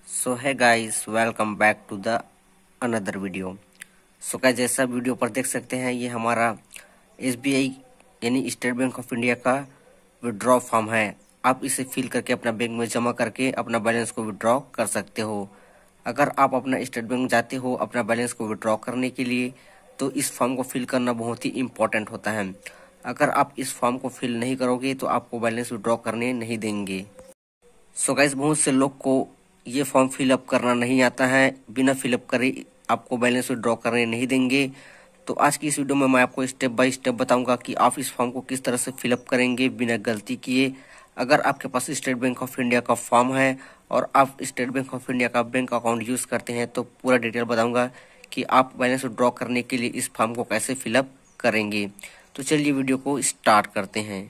सो है guys, welcome back to the another video. So guys, जैसा video पर देख सकते हैं, ये हमारा SBI यानी स्टेट बैंक ऑफ इंडिया का विड्रॉ फॉर्म है। आप इसे फिल करके अपना बैंक में जमा करके अपना बैलेंस को विड्रॉ कर सकते हो। अगर आप अपना स्टेट बैंक जाते हो अपना बैलेंस को विड्रॉ करने के लिए, तो इस फॉर्म को फिल करना बहुत ही इम्पोर्टेंट होता है। अगर आप इस फॉर्म को फिल नहीं करोगे तो आपको बैलेंस विड्रॉ करने नहीं देंगे। सो गाइस, बहुत से लोग को ये फॉर्म फिलअप करना नहीं आता है, बिना फिलअप करे आपको बैलेंस विड्रॉ करने नहीं देंगे। तो आज की इस वीडियो में मैं आपको स्टेप बाय स्टेप बताऊंगा कि आप इस फॉर्म को किस तरह से फिलअप करेंगे बिना गलती किए। अगर आपके पास स्टेट बैंक ऑफ इंडिया का फॉर्म है और आप स्टेट बैंक ऑफ इंडिया का बैंक अकाउंट यूज करते हैं, तो पूरा डिटेल बताऊंगा कि आप बैलेंस विड्रॉ करने के लिए इस फॉर्म को कैसे फिलअप करेंगे। तो चलिए वीडियो को स्टार्ट करते हैं।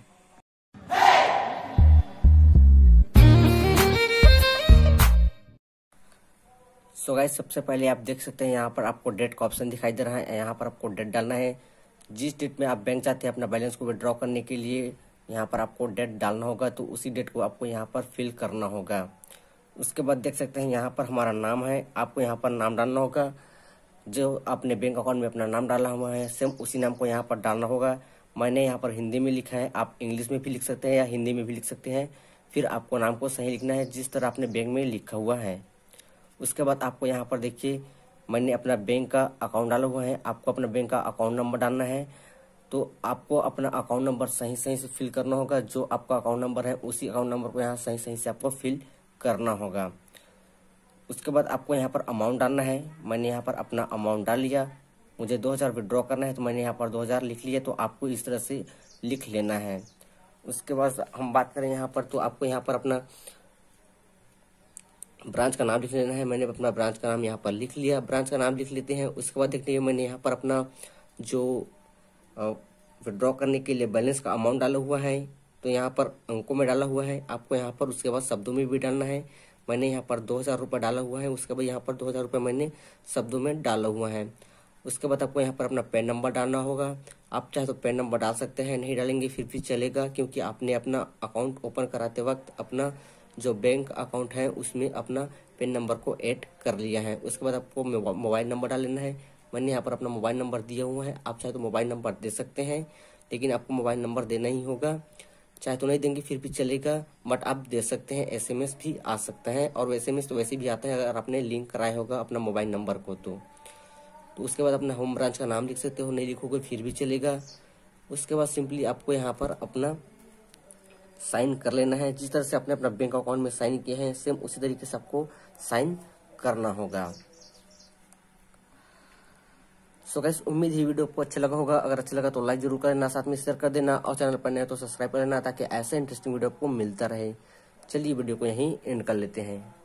सो गाइस, सबसे पहले आप देख सकते हैं यहाँ पर आपको डेट का ऑप्शन दिखाई दे रहा है। यहाँ पर आपको डेट डालना है। जिस डेट में आप बैंक जाते हैं अपना बैलेंस को विड्रॉ करने के लिए, यहाँ पर आपको डेट डालना होगा, तो उसी डेट को आपको यहाँ पर फिल करना होगा। उसके बाद देख सकते हैं यहाँ पर हमारा नाम है, आपको यहाँ पर नाम डालना होगा। जो आपने बैंक अकाउंट में अपना नाम डाला हुआ है, सेम उसी नाम को यहाँ पर डालना होगा। मैंने यहाँ पर हिंदी में लिखा है, आप इंग्लिश में भी लिख सकते हैं या हिंदी में भी लिख सकते हैं। फिर आपको नाम को सही लिखना है जिस तरह आपने बैंक में लिखा हुआ है। उसके बाद आपको यहाँ पर देखिए, मैंने अपना बैंक का अकाउंट डाला हुआ है, आपको अपना बैंक का अकाउंट नंबर डालना है। तो आपको अपना अकाउंट नंबर सही सही से फिल करना होगा। जो आपका अकाउंट नंबर है उसी अकाउंट नंबर को यहाँ सही सही से आपको फिल करना होगा। उसके बाद आपको यहाँ पर अमाउंट डालना है। मैंने यहाँ पर अपना अमाउंट डाल लिया। मुझे 2000 विड्रॉ करना है, तो मैंने यहाँ पर 2000 लिख लिया। तो आपको इस तरह से लिख लेना है। उसके बाद हम बात करें यहाँ पर, तो आपको यहाँ पर अपना ब्रांच का नाम लिख लेना है। मैंने अपना ब्रांच का नाम यहाँ पर लिख लिया। ब्रांच का नाम लिख लेते हैं। उसके बाद देखते हैं, मैंने यहाँ पर अपना जो विड्रॉ करने के लिए बैलेंस का अमाउंट डाला हुआ है, तो यहाँ पर अंकों में डाला हुआ है। आपको यहाँ पर उसके बाद शब्दों में भी डालना है। मैंने यहाँ पर 2000 रुपये डाला हुआ है। उसके बाद यहाँ पर 2000 रुपये मैंने शब्दों में डाला हुआ है। उसके बाद आपको यहाँ पर अपना पैन नंबर डालना होगा। आप चाहे तो पैन नंबर डाल सकते हैं, नहीं डालेंगे फिर भी चलेगा, क्योंकि आपने अपना अकाउंट ओपन कराते वक्त अपना जो बैंक अकाउंट है उसमें अपना पिन नंबर को ऐड कर लिया है। उसके बाद आपको मोबाइल नंबर डाल लेना है। मैंने यहाँ पर अपना मोबाइल नंबर दिया हुआ है। आप चाहे तो मोबाइल नंबर दे सकते हैं, लेकिन आपको मोबाइल नंबर देना ही होगा। चाहे तो नहीं देंगे फिर भी चलेगा, बट आप दे सकते हैं। SMS भी आ सकता है, और SMS तो वैसे भी आता है अगर आपने लिंक कराया होगा अपना मोबाइल नंबर को। तो उसके बाद अपना होम ब्रांच का नाम लिख सकते हो, नहीं लिखोगे फिर भी चलेगा। उसके बाद सिंपली आपको यहाँ पर अपना साइन कर लेना है। जिस तरह से आपने अपना बैंक अकाउंट में साइन किया है, सेम उसी तरीके से आपको साइन करना होगा। सो गाइस, उम्मीद है वीडियो आपको अच्छा लगा होगा। अगर अच्छा लगा तो लाइक जरूर कर देना, साथ में शेयर कर देना, और चैनल पर नए तो सब्सक्राइब कर लेना, ताकि ऐसे इंटरेस्टिंग वीडियो आपको मिलता रहे। चलिए वीडियो को यहीं एंड कर लेते हैं।